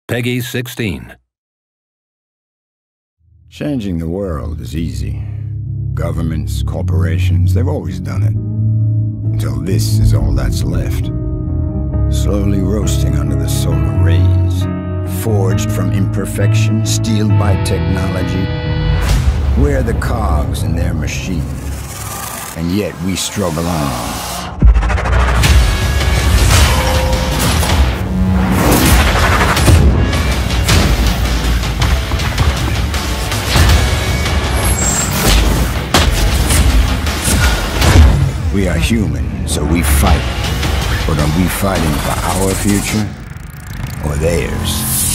Peggy 16. Changing the world is easy. Governments, corporations, they've always done it. Until this is all that's left. Slowly roasting under the solar rays. Forged from imperfection, steeled by technology. We're the cogs in their machine. And yet we struggle on. We are human, so we fight. But are we fighting for our future or theirs?